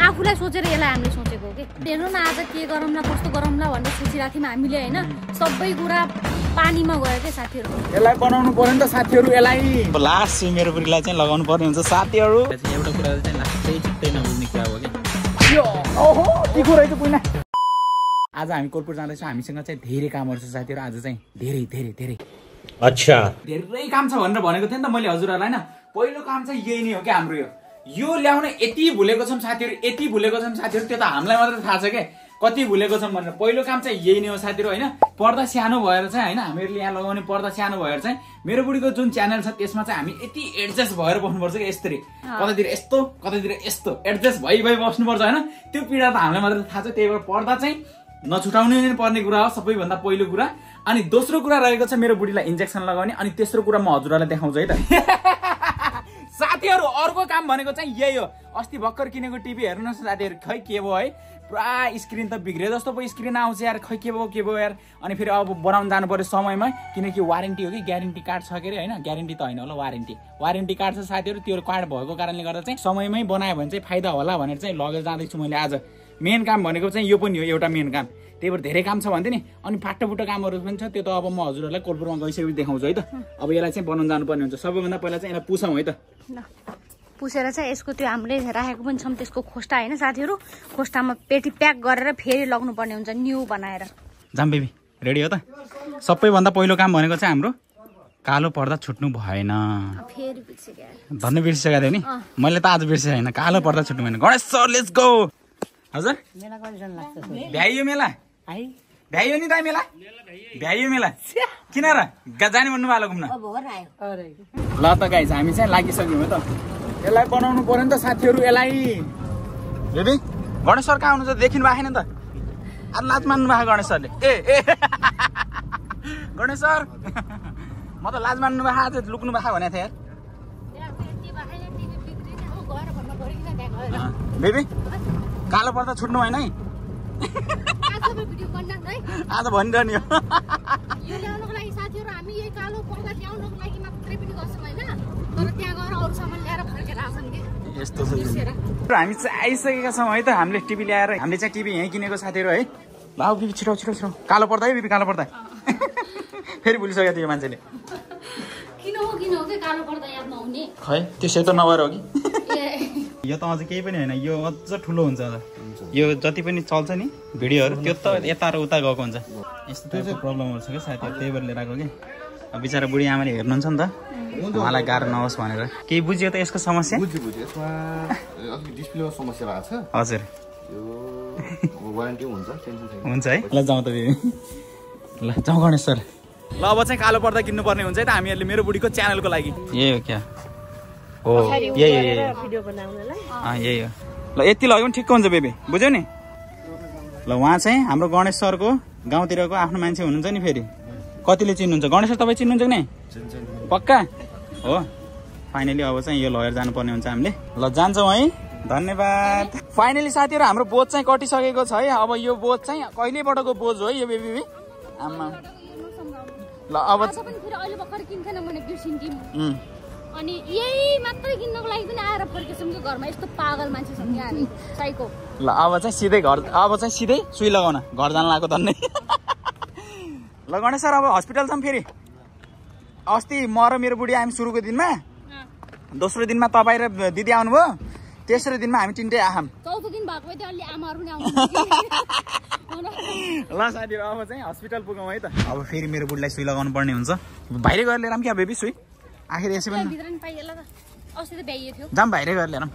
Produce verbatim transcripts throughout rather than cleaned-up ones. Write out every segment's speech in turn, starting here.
आफूलाई सोचेर यसलाई हामीले सोचेको हो कि हेर्नु न आज के गरौँला कस्तो गरौँला भनेर सोचिरहेको थियौँ हामीले होइन सबै कुरा पानीमा गयो के साथीहरू यसलाई बनाउनु पर्यो नि त साथीहरू यसलाई लास्ट मेरो बुढीलाई चाहिँ लगाउनु पर्ने हुन्छ साथीहरू एउटा कुरा चाहिँ लास्टै चित्तै नबुझ्ने कुरा हो कि ओहो तिखो रहेछ पुइना आज हामी कोलपुर जाँदैछौँ हामीसँग चाहिँ धेरै कामहरू छ साथीहरू आज चाहिँ धेरै धेरै धेरै अच्छा धेरै काम छ भनेर भनेको थिएँ नि त मैले हजुरहरूलाई होइन पहिलो काम चाहिँ यही नै हो कि हाम्रो यो यो ल्याउन यति भुलेको छौँ साथीहरू यति भुलेको छौँ साथीहरू त्यो त हामीलाई मात्र थाहा छ क्या कति भुलेको छौँ भनेर पहिलो काम चाहिँ यही नै हो साथीहरू होइन पर्दा सानो भएर चाहिँ होइन हामीहरूले यहाँ लगाउने पर्दा सानो भएर चाहिँ मेरो बुढीको जुन च्यानल छ त्यसमा चाहिँ हामी यति एडजस्ट भएर बस्नुपर्छ कि यस्तरी कतैतिर यस्तो कतैतिर यस्तो एडजस्ट भइ भइ बस्नुपर्छ होइन त्यो पीडा त हामीलाई मात्र थाहा छ त्यही भएर पर्दा चाहिँ नछुटाउनु नै पर्ने कुरा हो सबैभन्दा पहिलो कुरा अनि दोस्रो कुरा रहेको छ मेरो बुढीलाई इन्जेक्सन लगाउने अनि तेस्रो कुरा म हजुरहरूलाई देखाउँछु है त साथीहरू अर्को काम भनेको चाहिँ यही हो अस्ति भर्खर किनेको टिभी हेर्नुहोस् साथीहरू खै के भयो है पुरा स्क्रिन त बिग्रियो जस्तो पो स्क्रिन आउँछ यार खै के भयो के भयो यार अनि फेरि अब बनाउनु जानु पर्यो समयमा किनकि वारेन्टी हो कि ग्यारेन्टी कार्ड छ के अरे होइन ग्यारेन्टी त होइन होला वारेन्टी वारेन्टी कार्ड छ साथीहरू त्यो कार्ड भएको कारणले गर्दा चाहिँ समयमै बनायो भने चाहिँ फाइदा होला भनेर चाहिँ लगेर जाँदैछु मैले आज मेन काम भनेको चाहिँ यो पनि हो एउटा मेन काम त्यही भएर धेरै काम छ भन्थेँ नि अनि फाटोफुटो कामहरू पनि छ त्यो त अब म हजुरहरूलाई कोलपुरमा गइसकेपछि देखाउँछु है त अब यसलाई चाहिँ बनाउनु जानुपर्ने हुन्छ सबैभन्दा पहिला चाहिँ यसलाई पुछौँ है त पुसेर चाहिँ यसको त्यो हामीले राखेको पनि छौँ त्यसको खोस्टा होइन साथीहरू खोस्टामा पेटी प्याक गरेर फेरि लग्नु पर्ने हुन्छ न्यू बनाएर जाम बेबी रेडी हो त सबैभन्दा पहिलो काम भनेको चाहिँ हाम्रो कालो पर्दा छुट्नु भएन फेरि बिर्सिसक्यो धन्य बिर्सिसकेको थियो नि मैले त आज बिर्सेँ होइन कालो पर्दा छुट्नु भएन गणेश सर लेट्स गो हजुर भ्याइयो मेला भ्याइयो नि दाइ मेला भ्याइयो मेला किन र जाने भन्नु भयो घुम्न ल त गाइस हामी चाहिँ लागिसक्यौँ है त यसलाई बनाउनु पर्यो नि त साथीहरू यसलाई बेबी गणेश सर कहाँ आउनुहुन्छ देखिनु भएको छैन त आज लाज मान्नु भएको गणेश सरले ए ए गणेश सर म त लाज मान्नु भएको आज लुक्नु भएको भनेको थिएँ यार बेबी कालो पर्दा छुट्नु भएन है आज भनिरहने हो यस्तो हामी चाहिँ आइसकेका छौँ है त हामीले टिभी ल्याएर हामीले चाहिँ टिभी यहीँ किनेको साथीहरू है ल बिबी छिटो छिटो छिटो कालो पर्दा है बिबी कालो पर्दा फेरि भुलिसकेको थियो यो मान्छेले खै त्यो सेतो नभएर हो कि यो त अझ केही पनि होइन यो अझ ठुलो हुन्छ यो जति पनि चल्छ नि भिडियोहरू त्यो त यता र उता गएको हुन्छ यस्तो टाइपको प्रब्लमहरू छ क्या साथीहरू त्यही भएर लिएर आएको कि अब बिचरा बुढी आमाले हेर्नुहुन्छ नि त उहाँलाई गाह्रो नहोस् भनेर केही बुझ्यो त यसको समस्या हजुर हुन्छ है ल जाउँ त बेबी ल जाउँ गणेश सर ल अब चाहिँ कालो पर्दा किन्नुपर्ने हुन्छ है त हामीहरूले मेरो बुढीको च्यानलको लागि यही हो क्या हो यही यही यही हो ल यति लग्यो भने ठिक्क हुन्छ बेबी बुझ्यौ नि ल उहाँ चाहिँ हाम्रो गणेश सरको गाउँतिरको आफ्नो मान्छे हुनुहुन्छ नि फेरि कतिले चिन्नुहुन्छ गणेश सर तपाईँ चिन्नुहुन्छ कि नै पक्का हो फाइनली अब चाहिँ यो लगेर जानुपर्ने हुन्छ हामीले ल जान्छौँ है धन्यवाद फाइनली साथीहरू हाम्रो बोझ चाहिँ कटिसकेको छ है अब यो बोझ चाहिँ कहिलेबाटको बोझ हो है यो बेबी आमा ल अब अनि यही मात्रै किन्नको लागि पनि आएर फर्केछौँ कि घरमा यस्तो पागल मान्छे छौँ कि हामी साइको ल अब चाहिँ सिधै घर अब चाहिँ सिधै सुई लगाउन घर जान लाग्यो धन्य ल गणेश सर अब हस्पिटल छौँ फेरि अस्ति म र मेरो बुढी हामी सुरुको दिनमा दोस्रो दिनमा तपाईँ र दिदी आउनुभयो तेस्रो दिनमा हामी तिनटै आयौँ चौथो दिन भएको थियो अलि आमाहरू नि आउनु ल साथीहरू अब चाहिँ हस्पिटल पुगौँ है त अब फेरि मेरो बुढीलाई सुई लगाउनु पर्ने हुन्छ बाहिरै गएर लिएर क्या बेबी सुई आखिर यसै पनि जाम बाहिरै गएर लिएर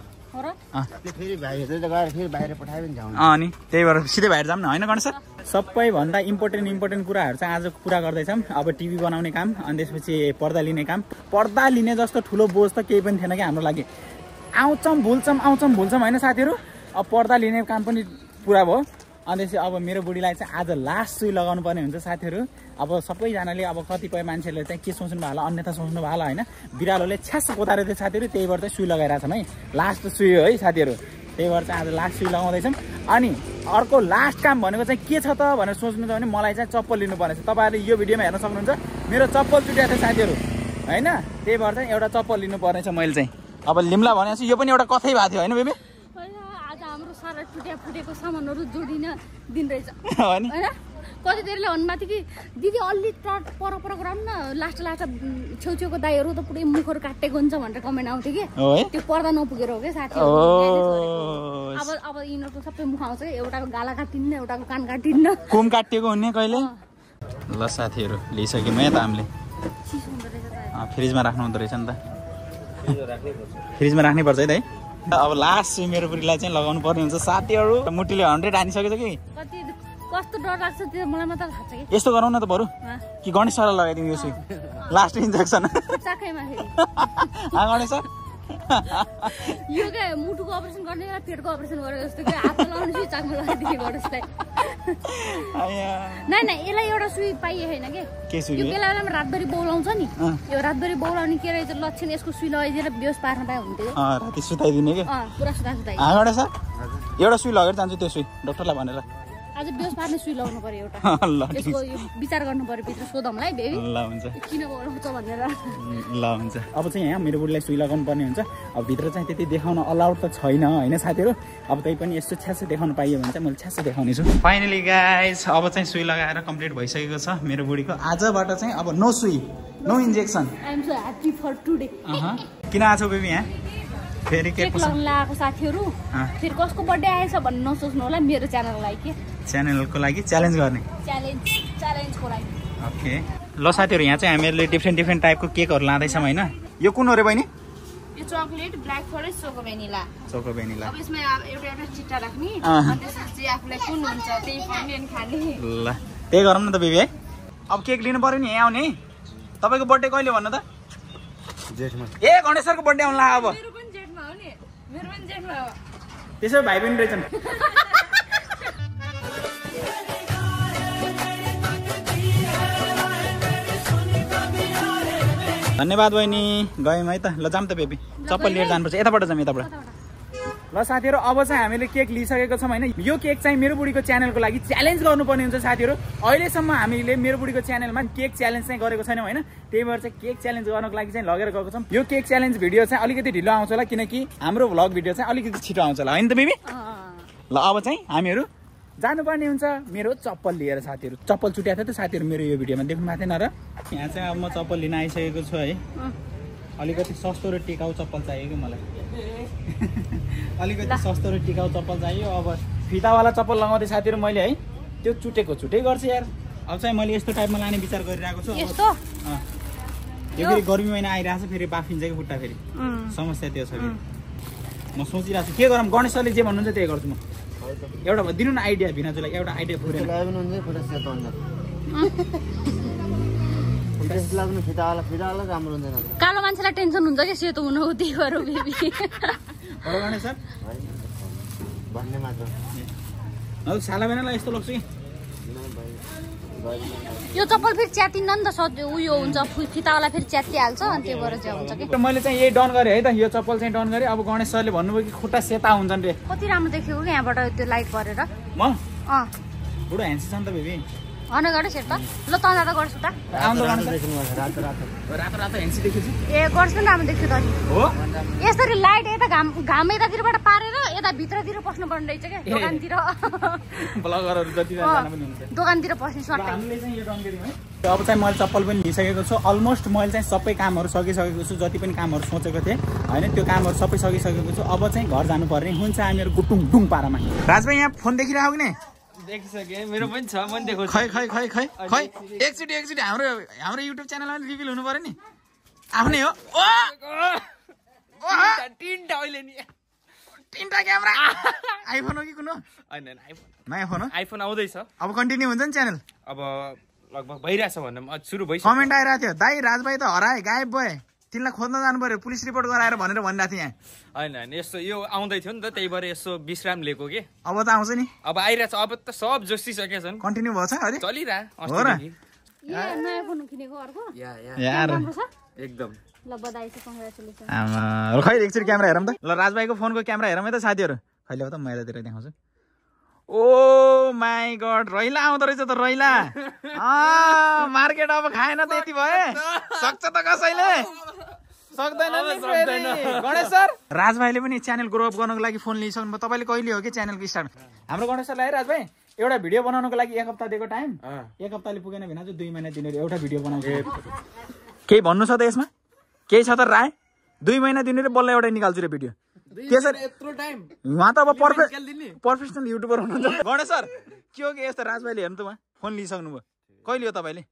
अनि त्यही भएर सिधै बाहिर जाऊँ न होइन गणेश सर सबैभन्दा इम्पोर्टेन्ट इम्पोर्टेन्ट कुराहरू चाहिँ आज कुरा गर्दैछौँ अब टिभी बनाउने काम अनि त्यसपछि पर्दा लिने काम पर्दा लिने जस्तो ठुलो बोझ त केही पनि थिएन कि हाम्रो लागि आउँछौँ भुल्छौँ आउँछौँ भुल्छौँ होइन साथीहरू अब पर्दा लिने काम पनि पुरा भयो अनि त्यसपछि अब मेरो बुढीलाई चाहिँ आज लास्ट सुई लगाउनु पर्ने हुन्छ साथीहरू अब सबैजनाले अब कतिपय मान्छेले चाहिँ के सोच्नु भयो होला अन्यथा सोच्नु भयो होला होइन बिरालोले छ्यास कोतारेको थियो साथीहरू त्यही भएर चाहिँ सुई लगाइरहेको छौँ है लास्ट सुई हो है साथीहरू त्यही भएर चाहिँ आज लास्ट सुई लगाउँदैछौँ अनि अर्को लास्ट काम भनेको चाहिँ के छ त भनेर सोच्नु छ भने मलाई चाहिँ चप्पल लिनुपर्ने छ तपाईँहरूले यो भिडियोमा हेर्न सक्नुहुन्छ मेरो चप्पल चुट्याएको थियो साथीहरू होइन त्यही भएर चाहिँ एउटा चप्पल लिनुपर्ने छ मैले चाहिँ अब लिम्ला भनेपछि यो पनि एउटा कथै भएको थियो होइन बेबी आज हाम्रो सारा फुट्या फुटेको सामानहरू जोडिन दिन रहेछ होइन कति देरले भन्नुभएको थियो कि दिदी अलि टट पर पर गराउनु न लास्ट लास्ट छेउछेउको दाईहरू त पुरै मुखहरू काटेको हुन्छ भनेर कमेन्ट आउँथ्यो कि त्यो पर्दा नपुगेर हो क्या साथीहरू अब अब यिनीहरूको सबै मुख आउँछ एउटाको गाला काटिन्न एउटाको कान काटिन्न कुम काटिएको हुने कहिले ल साथीहरू लिइसक्यौँ है त हामीले फ्रिजमा राख्नु हुँदो रहेछ नि त फ्रिजमा राख्नै पर्छ है त है अब लास्ट चाहिँ मेरो बुढीलाई चाहिँ लगाउनु पर्ने हुन्छ साथीहरू मुटीले हन्ड्रेड हानिसकेछ कि कस्तो डर लाग्छ त्यो मलाई मात्र थाहा छ कि यस्तो गरौँ न त बरु कि गणेश सरलाई लगाइदिउँ यो सुई लास्ट इन्जेक्सन गणेश सर यो क्या मुटुको अपरेसन गर्ने बेला पेटको अपरेसन गरेको जस्तो कि हातमा लगाउने सुई चाकमा लगाइदिने गणेशलाई नै नै यसलाई एउटा सुई पाइए होइन कि यो बेला बेलामा रातभरि बौलाउँछ नि यो रातभरि बौलाउने के रहेछ लक्षण यसको सुई लगाइदिएर बेहोस पार्न पाए हुन्थ्यो राति सुताइदिने कि पुरा सुता सुताइ गणेश सर एउटा सुई लगेर जान्छु त्यो सुई डक्टरलाई भनेर आज बेहोस पार्ने सुई लगाउनु पर्यो एउटा यसको विचार गर्नु पर्यो भित्र सोधौँला है बेबी ल हुन्छ किन बोलाउँछ भनेर ल हुन्छ अब चाहिँ यहाँ मेरो बुढीलाई सुई लगाउनु पर्ने हुन्छ अब भित्र चाहिँ त्यति देखाउन अलाउड त छैन होइन साथीहरू अब त्यही पनि यस्तो छ्यासो देखाउनु पाइयो भने चाहिँ मैले छ्यासो देखाउने छु फाइनली गाइज अब चाहिँ सुई लगाएर कम्प्लिट भइसकेको छ मेरो बुढीको आजबाट चाहिँ अब नो सुई no injection I am so happy for today किन आछौ बेबी यहाँ फेरि के लगाउन लगाएको साथीहरू फेरि कसको बर्थडे आएछ भन्ने नसोच्नु होला मेरो च्यानलको लागि के च्यानलको लागि च्यालेन्ज गर्ने च्यालेन्ज च्यालेन्जको लागि ओके ल साथीहरू यहाँ चाहिँ हामीहरूले डिफ्रेन्ट डिफ्रेन्ट टाइपको केकहरू लाँदैछौँ होइन यो कुन हो रे बहिनी यो chocolate black forest choco vanilla choco vanilla अब यसमा एउटा एउटा चिट्टा राख्ने अनि त्यसपछि आफूलाई कुन हुन्छ त्यही पढ्ने अनि खाने ल त्यही गरौँ न त बेबी है अब केक लिनु पर्यो नि यहाँ आउने तपाईँको बर्थडे कहिले भन्नु त जेठमा ए गणेश सरको बर्थडे आउनु लाग्यो अब मेरो पनि जेठमा हो नि मेरो पनि जेठमा हो त्यसो भाइ बहिनी रहेछन् धन्यवाद बहिनी गयौँ है त ल जाऊँ त बेबी चप्पल लिएर जानुपर्छ यताबाट जाऊँ यताबाट ल साथीहरू अब चाहिँ हामीले केक लिइसकेको छौँ होइन यो केक चाहिँ मेरो बुढीको च्यानलको लागि च्यालेन्ज गर्नुपर्ने हुन्छ साथीहरू अहिलेसम्म हामीले मेरो बुढीको च्यानलमा केक च्यालेन्ज चाहिँ गरेको छैनौँ होइन त्यही भएर चाहिँ केक च्यालेन्ज गर्नको लागि चाहिँ लगेर गएको छौँ यो केक च्यालेन्ज भिडियो चाहिँ अलिकति ढिलो आउँछ होला किनकि हाम्रो भ्लग भिडियो चाहिँ अलिकति छिटो आउँछ होला होइन त बेबी ल अब चाहिँ हामीहरू जानुपर्ने हुन्छ मेरो चप्पल लिएर साथीहरू चप्पल छुट्याएको थियो त साथीहरू मेरो यो भिडियोमा देख्नु भएको थिएन र यहाँ चाहिँ अब म चप्पल लिन आइसकेको छु है अलिकति सस्तो र टिकाउ चप्पल चाहियो कि मलाई अलिकति सस्तो र टिकाउ चप्पल चाहियो अब फितावाला चप्पल लगाउँदै साथीहरू मैले है त्यो चुटेको छुटै गर्छु यार अब चाहिँ मैले यस्तो टाइपमा लाने विचार गरिरहेको छु यस्तो यो फेरि गर्मी महिना आइरहेको छ फेरि बाफिन्छ कि खुट्टा फेरि समस्या त्यो छ म सोचिरहेको छु के गरौँ गणेश सरले जे भन्नुहुन्छ त्यही गर्छु म एउटा दिनु न आइडिया भिनाजुलाई एउटा आइडिया पुरेन कालो मान्छेलाई टेन्सन हुन्छ कि सेतो हुनु त्यही भएर बेबी सर साला बेनालाई यस्तो लाग्छ कि यो चप्पल फेरि च्यातिन्न नि त उयो हुन्छ फितावाला फेरि च्यातिहाल्छ अनि त्यही भएर चाहिँ हुन्छ कि मैले चाहिँ यही डन गरेँ है त यो चप्पल चाहिँ डन गरेँ अब गणेश सरले भन्नुभयो कि खुट्टा सेता हुन्छन् रे कति राम्रो देखेको कि यहाँबाट त्यो लाइट गरेर म अँ बुढो ह्यान्सी छ नि त बेबी हन गणेश हेर त ल त जाँदा गर्छु त आउँदो रातो रातो रातो रातो ह्यान्सी देखेछु ए गर्छु नि राम्रो देख्छु त हो यसरी लाइट यता घाम घाम यतातिरबाट पारेर यता भित्रतिर पस्नु पर्ने रहेछ क्या दोकानतिर ब्लगरहरू जति जान पनि हुन्छ दोकानतिर पस्ने सर्ट हामीले चाहिँ यो डन गर्यौँ है अब चाहिँ मैले चप्पल पनि लिइसकेको छु अलमोस्ट मैले चाहिँ सबै कामहरू सकिसकेको छु जति पनि कामहरू सोचेको थिएँ होइन त्यो कामहरू सबै सकिसकेको छु अब चाहिँ घर जानुपर्ने हुन्छ हामीहरू गुटुङ डुङ पारामा राजभाइ यहाँ फोन देखिरहेको कि नै देखिसके मेरो पनि छ मन देखाउँछु खै खै खै खै खै एकचोटि एकचोटि हाम्रो हाम्रो युट्युब च्यानलमा रिभिल हुनु पर्यो नि आफ्नै हो तिनटा अहिले नि तिनटा क्यामेरा आइफोन हो कि कुन हो होइन आइफोन नयाँ फोन हो आइफोन आउँदैछ अब कन्टिन्यू हुन्छ नि च्यानल अब लगभग भइरहेछ भन्दा सुरु भइसक्यो कमेन्ट आइरहेको थियो दाइ राजभाइ त हराए गायब भए तिनलाई खोज्न जानु पर्यो पुलिस रिपोर्ट गराएर भनेर भनिरहेको थिएँ यहाँ होइन होइन यस्तो यो आउँदै थियो नि त त्यही भएर यसो विश्राम लिएको के अब त आउँछ नि अब आइरहेछ अब त सब जोसिसकेका छन् कन्टिन्यू भयो छ अरे चलिरह एकदम ल बधाई छ कङ्ग्रेचुलेसन आमा खै एकचोटि क्यामेरा हेरौँ त ल राजभाइको फोनको क्यामेरा हेरौँ है त साथीहरू खैले हो त म यतातिर देखाउँछु ओ माई गड रैला आउँदो रहेछ त रैला मार्केट अब खाएन त यति भए सक्छ त कसैले सक्दैन नि फेरि गणेश सर। राजभाइले पनि च्यानल ग्रो अप गर्नको लागि फोन लिइसक्नु भयो। तपाईँले कहिले हो कि च्यानलको स्टार्ट? हाम्रो गणेश सरलाई राजभाइ एउटा भिडियो बनाउनको लागि एक हप्ता दिएको टाइम, एक हप्ताले पुगेन भने चाहिँ दुई महिना दिनु एउटा भिडियो बनाउँछ। केही भन्नु छ त यसमा? केही छ त राय? दुई महिना दिनु रे बल्ल एउटा निकाल्छु रे भिडियो। त्यसरी यत्रो टाइम उहाँ त अब पर्फेक्ट प्रोफेसनल युट्युबर हुनुहुन्छ। गणेश सर के हो कि यस्तो राजभाइले हेर्नु त उहाँ फोन लिइसक्नु भयो। कहिले हो तपाईँले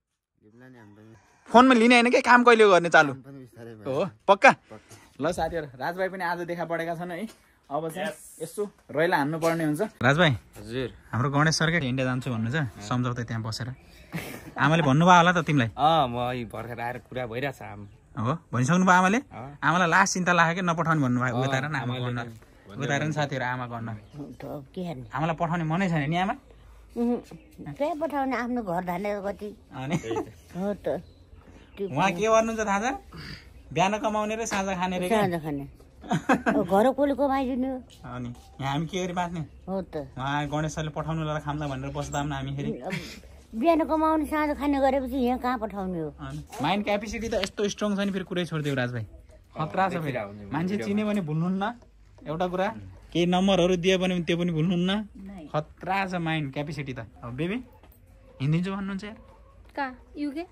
फोनमा लिने होइन कि काम कहिले गर्ने चालु हो? पक्का ल साथीहरू, राजभाइ पनि आज देखा परेका छन् है। अब चाहिँ यसो रैला हान्नु पर्ने हुन्छ। राजभाइ हजुर हाम्रो गणेश सरकै इन्डिया जान्छु भन्नु छ, सम्झौता त्यहाँ बसेर। आमाले भन्नुभयो होला त तिमीलाई? अँ म भर्खर आएर कुरा भइरहेछ आमा। हो भनिसक्नु भयो आमाले? आमालाई लास्ट चिन्ता लाग्यो कि नपठाउने भन्नुभयो। उतार न आमा गर्न, उतार नि साथीहरू आमा गर्न। आमालाई पठाउने मनै छैन नि आमा? त्यही पठाउने आफ्नो घर धानेर कति अनि हो त। उहाँ के गर्नुहुन्छ थाहा छ? बिहान कमाउने र साँझ खाने रे। साँझ खाने घर कसले कमाइदिनु अनि यहाँ हामी के गरी बाँच्ने हो त? उहाँ गणेश सरले पठाउनु ल खाम्ला भनेर बस्दा पनि हामी फेरि बिहान कमाउने साँझ खाने गरेपछि यहाँ कहाँ पठाउने हो? माइन्ड क्यापेसिटी त यस्तो स्ट्रङ छ नि फेरि कुरै छोडिदियो राजभाइ। खतरा छ फेरि। मान्छे चिन्यो भने भुल्नुहुन्न एउटा कुरा, केही नम्बरहरू दियो भने त्यो पनि भुल्नुहुन्न। खतरा छ माइन्ड क्यापेसिटी त। अब बेबी हिँडिदिन्छु भन्नुहुन्छ यार? कहाँ? युके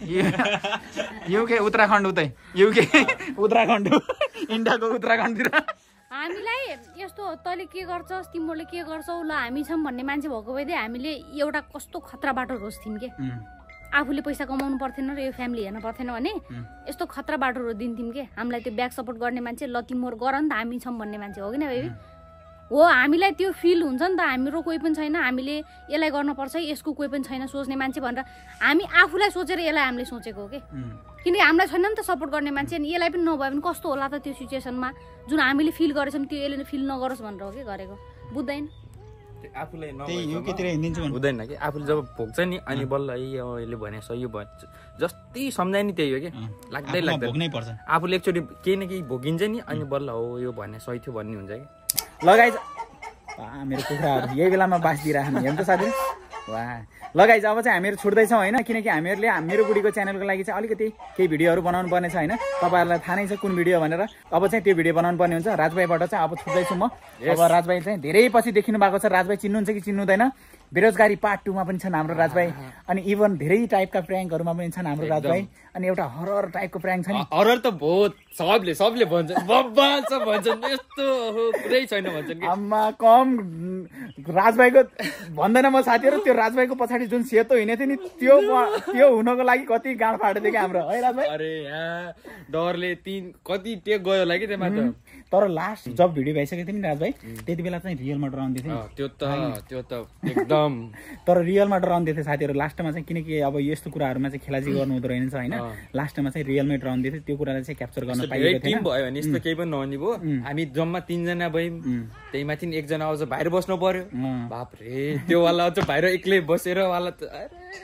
युके उत्तराखण्ड उतै युके उत्तराखण्ड इन्डियाको उत्तराखण्डतिर। हामीलाई यस्तो तैँले के गर्छस् तिमीहरूले के गर्छौ ल हामी छौँ भन्ने मान्छे भएको भए हामीले एउटा कस्तो खतरा बाटो रोज्थ्यौँ के। आफूले पैसा कमाउनु पर्थेन र यो फ्यामिली हेर्नु पर्थेन भने यस्तो खतरा बाटो रोजिदिन्थ्यौँ के। हामीलाई त्यो ब्याक सपोर्ट गर्ने मान्छे ल तिमीहरू गर नि त हामी छौँ भन्ने मान्छे हो कि न बेबी? हो हामीलाई त्यो फिल हुन्छ नि त हाम्रो कोही पनि छैन, हामीले यसलाई गर्नुपर्छ यसको कोही पनि छैन सोच्ने मान्छे भनेर हामी आफूलाई सोचेर यसलाई हामीले सोचेको हो कि। किनकि हामीलाई छैन नि त सपोर्ट गर्ने मान्छे। अनि यसलाई पनि नभए पनि कस्तो होला त त्यो सिचुएसनमा जुन हामीले फिल गरेछौँ त्यो यसले फिल नगरोस् भनेर हो कि गरेको। बुझ्दैन आफूलाई युकेतिर हिँडिदिन्छु भन्नु हुँदैन कि। आफूले जब भोग्छ नि अनि बल्ल यसले भने सही भयो जति सम्झाइ नि त्यही हो कि। लाग्दै लाग्दैन पर्छ आफूले एकचोटि केही न केही भोगिन्छ नि अनि बल्ल हो यो भने सही थियो भन्ने हुन्छ कि। लगाइज मेरो कुखुराहरू यही बेलामा बास दिइराख्नु हेर्नु त साथी। वाह लगाइज अब चाहिँ हामीहरू छुट्दैछौँ होइन, किनकि हामीहरूले मेरो बुढीको च्यानलको लागि चाहिँ अलिकति केही भिडियोहरू बनाउनु पर्ने छ होइन। तपाईँहरूलाई थाहा नै छ कुन भिडियो भनेर। अब चाहिँ त्यो भिडियो बनाउनु पर्ने हुन्छ। राजभाइबाट चाहिँ अब छुट्दैछु म। अब राजभाइ चाहिँ धेरै पछि देखिनु भएको छ। राजभाइ चिन्नुहुन्छ कि चिन्नुहुँदैन? बेरोजगारी पार्ट टूमा पनि छन् हाम्रो राजभाइ। अनि इभन धेरै टाइपका प्र्याङ्कहरूमा पनि छन् हाम्रो राजभाइ। अनि एउटा हरर टाइपको प्र्याङ्क छ नि। हरर त बहुत सबले सबले भन्छ बब्बा छ भन्छन् यस्तो पुरै छैन भन्छन् कि। आम्मा कम राजभाइको भन्दैन म साथीहरू। त्यो राजभाइको पछाडि जुन सेतो हिँडेको थियो नि त्यो त्यो हुनको लागि कति गाँड फाटेको थियो कि हाम्रो है राजभाइ। अरे यहाँ डरले तिन कति टेक गयो होला कि त्यसमा त। तर लास्ट जब भिडियो भइसकेको थियो नि राजभाइ त्यति बेला चाहिँ रियलमा डराउँदै थियो। त्यो त त्यो त एकदम तर रियलमा डराउँदै थियो साथीहरू लास्टमा चाहिँ। किनकि अब यस्तो कुराहरूमा चाहिँ खेलाजी गर्नु हुँदो रहेछ होइन। लास्टमा चाहिँ रियलमै डराउँदै थियो। त्यो कुरालाई चाहिँ क्याप्चर गर्न पाइएको थिएन। भयो भने यस्तो केही पनि नहुने भयो। हामी जम्मा तिनजना भयौँ, त्यही माथि एकजना आउँछ बाहिर बस्नु पर्यो। बापरे त्यो वाला आउँछ बाहिर एक्लै बसेर वाला त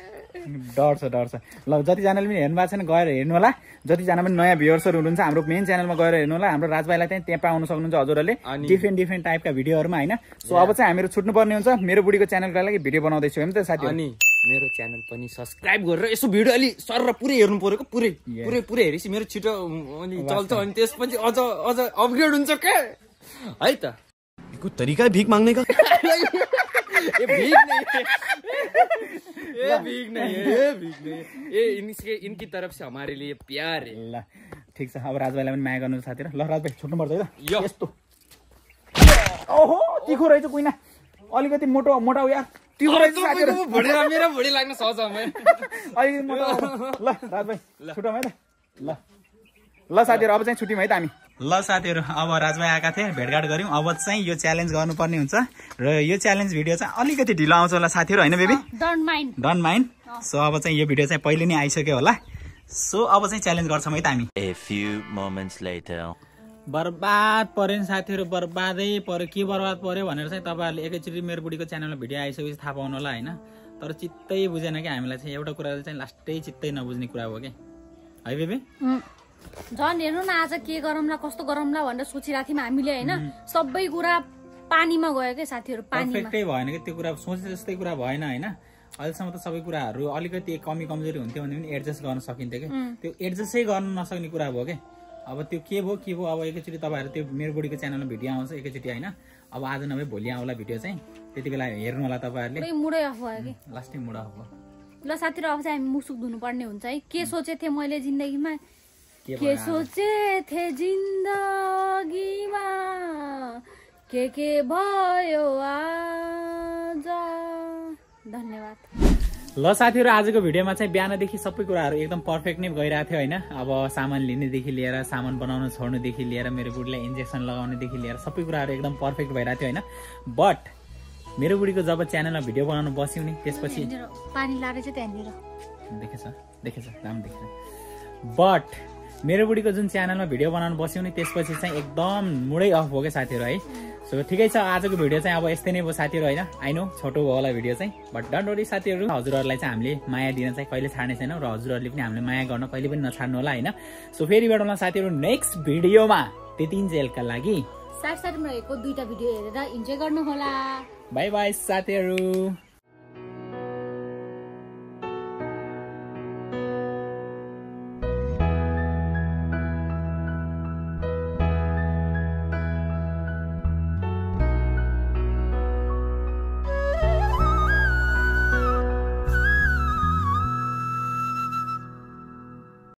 डर छ डर छ। ल जतिजनाले पनि हेर्नु भएको छैन गएर हेर्नु होला। जतिजना पनि नयाँ भ्युअर्सहरू हुनुहुन्छ हाम्रो मेन च्यानलमा गएर हेर्नु होला। हाम्रो राजभाइलाई चाहिँ त्यहाँ पाउन सक्नुहुन्छ हजुरहरूले डिफ्रेन्ट डिफ्रेन्ट टाइपका भिडियोहरूमा होइन। सो अब चाहिँ हामीहरू छुट्नुपर्ने हुन्छ। मेरो बुढीको च्यानलको लागि भिडियो बनाउँदैछु होइन त साथी। अनि मेरो च्यानल पनि सब्सक्राइब गरेर यसो भिडियो अलि सर र पुरै हेर्नु पर्यो पुरै पुरै पुरै हेरेपछि मेरो छिटो अनि चल्छ। अनि त्यसपछि अझ अझ अपग्रेड हुन्छ क्या है त। तरिका भिख माग्ने का ये भीख नहीं है, ये भीख नहीं है, ये भीख नहीं है, ये इनके इनकी तरफ से हमारे लिए प्यार है। ल ठीक छ। अब राजभाइलाई पनि माया गर्नु साथी। ल राजभाइ छुट्नुपर्छ है त। यस्तो ओहो तिखो रहेछ कुइना अलिकति मोटो मोटा हो यार। तिखो रहेछ साथीहरु। भुडी मेरो भुडी लाग्न सक्छ म। अलिकति मोटो। ल राजभाइ छुटौँ है त। ल ल साथीहरु अब चाहिँ छुट्यौँ है त हामी। ल साथीहरु अब राजभाइ आएका थिए भेटघाट गर्यौं। अब चाहिँ यो च्यालेन्ज गर्नुपर्ने हुन्छ र यो च्यालेन्ज भिडियो चाहिँ अलिकति ढिलो आउँछ होला साथीहरु हैन baby? Don't mind don't mind. So अब चाहिँ यो भिडियो चाहिँ पहिले नै आइसक्यो होला। सो अब चाहिँ च्यालेन्ज गर्छौं है त हामी। A few moments later. बर्बाद पर्यो साथीहरु, बर्बादै पर्यो। के बर्बाद पर्यो भनेर चाहिँ तपाईहरुले एकैचोटी मेरो बुढीको च्यानलमा भिडियो आइसकेपछि थाहा पाउनु होला हैन। तर चित्तै बुझेन कि हामीलाई चाहिँ एउटा कुरा चाहिँ लास्टै चित्तै नबुझ्ने कुरा हो के है बेबी? झन् हेर्नु न आज के गरौँला कस्तो गरौँला भनेर सोचिरहेको थियौँ हामीले हैन। सबै कुरा पानीमा गयो के साथीहरु, पानीमा। परफेक्टै भएन के त्यो कुरा, सोचे जस्तै कुरा भएन हैन। अहिलेसम्म त सबै कुराहरु अलिकति कमी कमजोरी हुन्थ्यो भने पनि एडजस्ट गर्न सकिन्थ्यो के। त्यो एडजस्टै गर्न नसक्ने कुरा भयो के। अब त्यो के भयो के भयो अब एकैचोटि तपाईँहरू त्यो मेरो बुढीको च्यानलमा भिडियो आउँछ एकैचोटि होइन। अब आज नभए भोलि आउला भिडियो चाहिँ, त्यति बेला हेर्नु होला तपाईँहरूले। मुडै अफ भयो कि लास्टै मुड अफ भयो। ल साथीहरू अब चाहिँ हामी मुसुक धुनुपर्ने हुन्छ है। के सोचे थिएँ मैले जिन्दगीमा, के सोचे थिएँ जिन्दगीमा, के के भयो आज। धन्यवाद। ल साथीहरू आजको भिडियोमा चाहिँ बिहानदेखि सबै कुराहरू एकदम पर्फेक्ट नै गइरहेको थियो होइन। अब सामान लिनेदेखि लिएर सामान बनाउन छोड्नुदेखि लिएर मेरो बुढीलाई इन्जेक्सन लगाउनेदेखि लिएर सबै कुराहरू एकदम पर्फेक्ट भइरहेको थियो होइन। बट मेरो बुढीको जब च्यानलमा भिडियो बनाउनु बस्यौँ नि त्यसपछि पानी लाएर चाहिँ त्यहाँनिर देखेछ देखेछ राम्रो देखेछ। बट मेरो बुढीको जुन च्यानलमा भिडियो बनाउनु बस्यौँ नि त्यसपछि चाहिँ एकदम मुडै अफ भयो क्या साथीहरू है। सो ठिकै छ आजको भिडियो चाहिँ अब यस्तै नै भयो साथीहरू होइन। आई नो छोटो भयो होला भिडियो चाहिँ, बट डन्ट वरी साथीहरू। हजुरहरूलाई चाहिँ हामीले माया दिन चाहिँ कहिले छाड्ने छैनौँ र हजुरहरूले पनि हामीले माया गर्न कहिले पनि नछाड्नु होला होइन। सो फेरि भेटौँला साथीहरू नेक्स्ट भिडियोमा। त्यतिन्जेलका लागि साथसाथमा रहेको दुईटा भिडियो हेरेर इन्जोय गर्नु होला। बाई बाई साथीहरू।